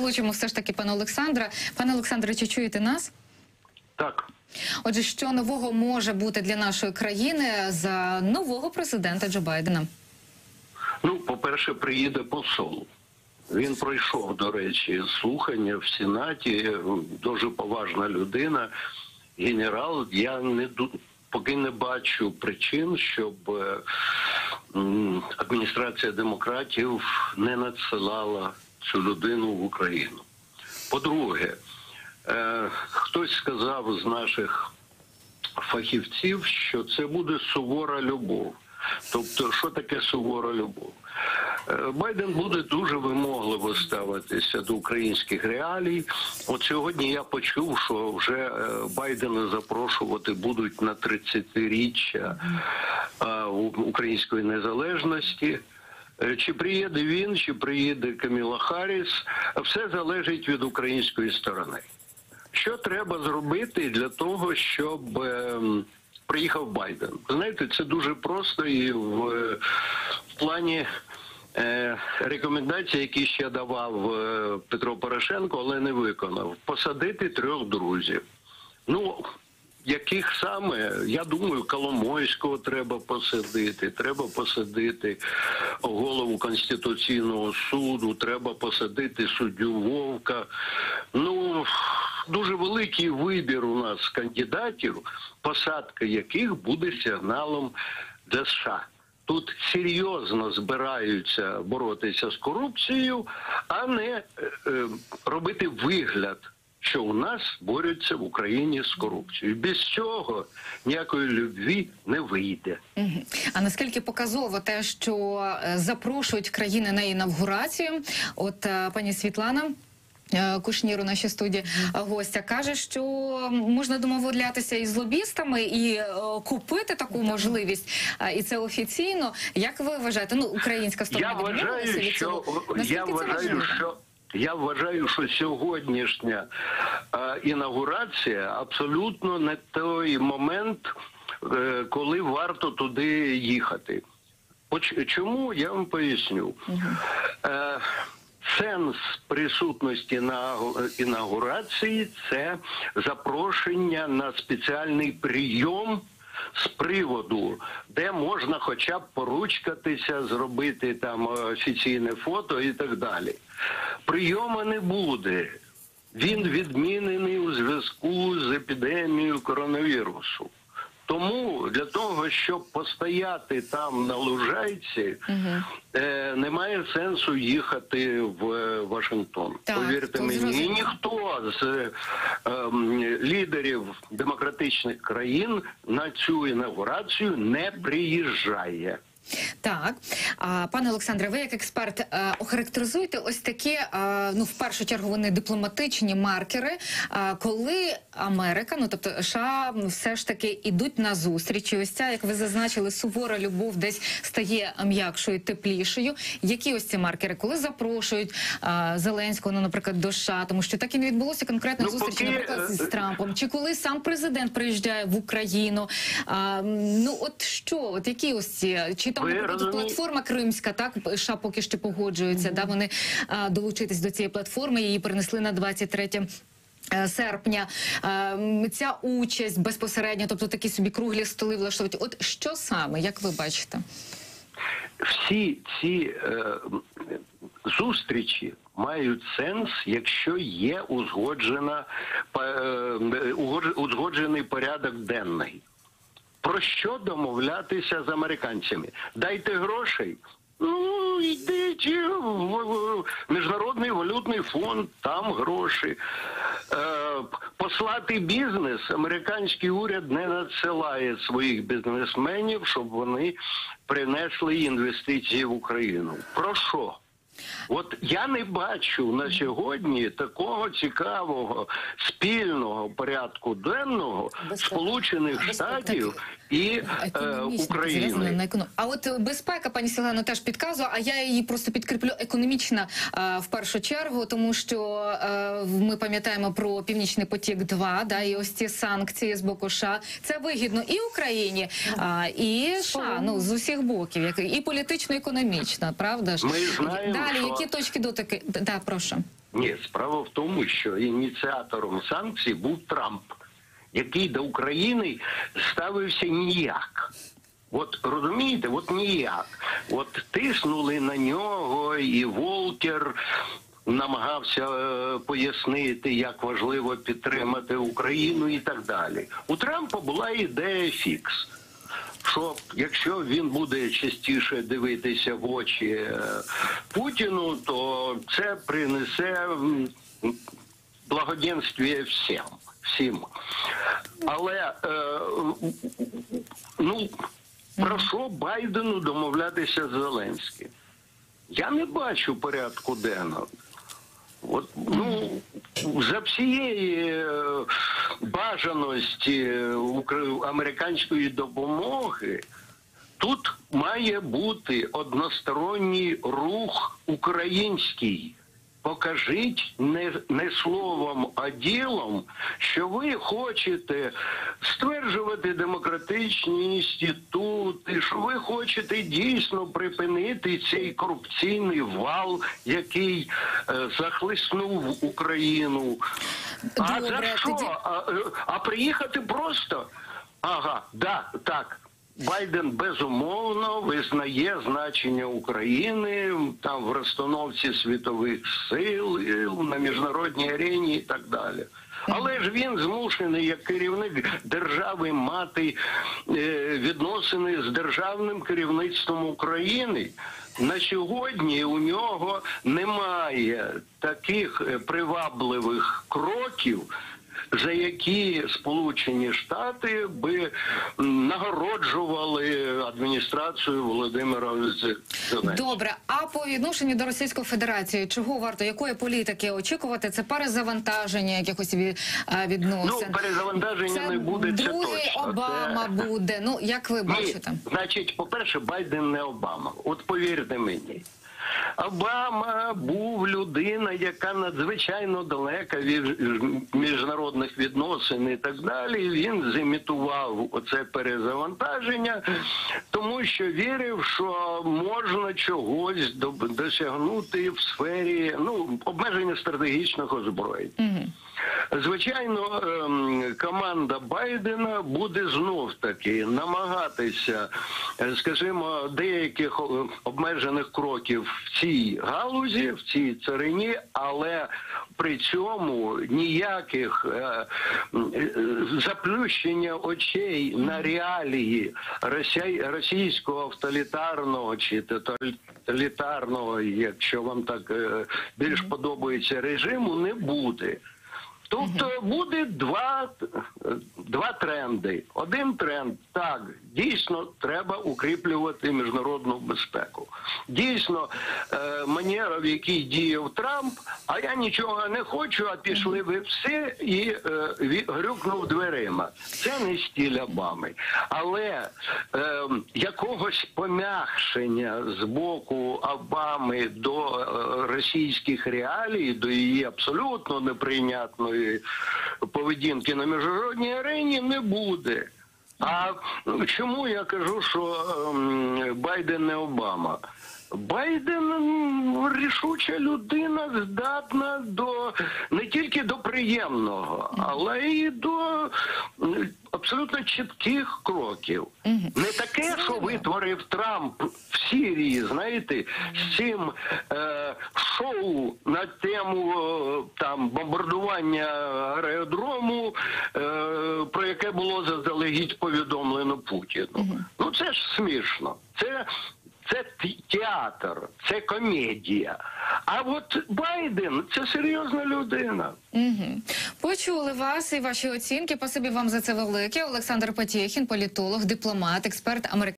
долучимо все ж таки пана Олександра. Пане Олександре, чи чуєте нас? Так. Отже, що нового може бути для нашої країни за нового президента Джо Байдена? Ну, по-перше, приїде посол. Він пройшов, до речі, слухання в Сенаті. Дуже поважна людина, генерал. Я поки не бачу причин, щоб адміністрація демократів не надсилала цю людину в Україну. По-друге, хтось сказав з наших фахівців, що це буде сувора любов. Тобто, що таке сувора любов? Байден буде дуже вимогливо ставитися до українських реалій. От сьогодні я почув, що вже Байдена запрошувати будуть на 30-річчя української незалежності. Чи приїде він, чи приїде Каміла Харріс, все залежить від української сторони. Що треба зробити для того, щоб приїхав Байден? Знаєте, це дуже просто і в плані рекомендацій, які ще давав Петро Порошенко, але не виконав. Посадити 3 друзів. Ну, яких саме, я думаю, Коломойського треба посадити голову Конституційного суду, треба посадити суддю Вовка. Ну, дуже великий вибір у нас кандидатів, посадка яких буде сигналом для США. Тут серйозно збираються боротися з корупцією, а не робити вигляд, що у нас борються в Україні з корупцією. Без цього ніякої любві не вийде. А наскільки показово те, що запрошують країни на інавгурацію? От пані Світлана Кушнір у нашій студії гостя каже, що можна домовлятися із лобістами і купити таку можливість, і це офіційно. Як ви вважаєте? Ну, українська сторона відмовилася від цього? Я вважаю, що сьогоднішня інаугурація абсолютно не той момент, коли варто туди їхати. Чому? Я вам поясню. Сенс присутності на інаугурації – це запрошення на спеціальний прийом з приводу, де можна хоча б поручкатися, зробити там офіційне фото і так далі. Прийому не буде. Він відмінений у зв'язку з епідемією коронавірусу. Тому для того, щоб постояти там на лужайці, немає сенсу їхати в Вашингтон. Так, повірте мені, і ніхто з лідерів демократичних країн на цю інаугурацію не приїжджає. Так. Пане Олександре, ви як експерт охарактеризуєте ось такі, ну, в першу чергу вони дипломатичні маркери, коли Америка, ну, тобто США все ж таки ідуть на зустріч. І ось ця, як ви зазначили, сувора любов десь стає м'якшою, теплішою. Які ось ці маркери? Коли запрошують Зеленського, ну, наприклад, до США, тому що так і не відбулося конкретної зустрічі, наприклад, з Трампом. Чи коли сам президент приїжджає в Україну? Ну, от що? От які ось ці? Чи там, наприклад, платформа Кримська, так, США поки що погоджуються, да, вони долучитись до цієї платформи, її перенесли на 23 серпня. Ця участь безпосередньо, тобто такі собі круглі столи влаштовують. От що саме, як ви бачите? Всі ці зустрічі мають сенс, якщо є узгоджений порядок денний. Про що домовлятися з американцями? Дайте грошей. Ну, йдіть в Міжнародний валютний фонд, там гроші. Послати бізнес, американський уряд не надсилає своїх бізнесменів, щоб вони принесли інвестиції в Україну. Про що? От я не бачу на сьогодні такого цікавого спільного порядку денного Сполучених Штатів і України. А от безпека, пані Світлано, теж підказує, а я її просто підкріплю, економічна в першу чергу, тому що ми пам'ятаємо про Північний потік-2, да, і ось ці санкції з боку США. Це вигідно і Україні, і США, ну, з усіх боків, і політично, і економічно, правда ж? Ми знаємо, далі, які точки дотики? Да, прошу. Ні, справа в тому, що ініціатором санкцій був Трамп, який до України ставився ніяк. От розумієте, от ніяк. От тиснули на нього, і Волкер намагався пояснити, як важливо підтримати Україну і так далі. У Трампа була ідея фікс, що якщо він буде частіше дивитися в очі Путіну, то це принесе благоденствие всім. Але, про що Байдену домовлятися з Зеленським? Я не бачу порядку денного. От, за всієї бажаності американської допомоги тут має бути односторонній рух український. Покажіть не словом, а ділом, що ви хочете стверджувати демократичні інститути, що ви хочете дійсно припинити цей корупційний вал, який захлиснув Україну. А за що? А приїхати просто? Ага, так. Байден безумовно визнає значення України там в розстановці світових сил, на міжнародній арені і так далі. Але ж він змушений, як керівник держави, мати відносини з державним керівництвом України. На сьогодні у нього немає таких привабливих кроків, за які Сполучені Штати би нагороджували адміністрацію Володимира Зеленського. Добре, а по відношенню до Російської Федерації, чого варто, якої політики очікувати? Це перезавантаження якихось відносин? Перезавантаження не буде, це точно. Другий Обама буде, як ви бачите? Значить, по-перше, Байден не Обама. От повірте мені. Обама був людина, яка надзвичайно далека від міжнародних відносин і так далі. Він зімітував оце перезавантаження, тому що вірив, що можна чогось досягнути в сфері обмеження стратегічного озброєння. Звичайно, команда Байдена буде знов-таки намагатися, скажімо, деяких обмежених кроків в цій галузі, в цій царині, але при цьому ніяких заплющення очей на реалії російського авторитарного чи тоталітарного, якщо вам так більш подобається, режиму, не буде. Тобто буде два тренди. Один тренд, так, дійсно треба укріплювати міжнародну безпеку. Дійсно, манера, в якій діяв Трамп, а я нічого не хочу, а пішли ви всі, і грюкнув дверима. Це не стиль Обами. Але якогось пом'якшення з боку Обами до російських реалій, до її абсолютно неприйнятної поведінки на міжнародній арені не буде. А чому я кажу, що Байден не Обама? Байден рішуча людина, здатна не тільки до приємного, але й до абсолютно чітких кроків. Не таке, що витворив Трамп в Сирії, знаєте, з цим шоу на тему бомбардування аеродрому, про яке було заздалегідь повідомлено Путіну. Це ж смішно. Це театр, це комедія. А от Байден – це серйозна людина. Почули вас і ваші оцінки. Спасибі вам за це велике. Олександр Потєхін, політолог, дипломат, експерт